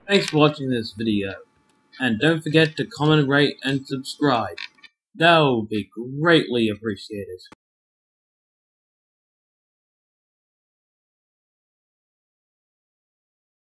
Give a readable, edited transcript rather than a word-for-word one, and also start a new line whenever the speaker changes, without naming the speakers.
Thanks for watching this video, and don't forget to comment, rate, and subscribe. That will be greatly appreciated.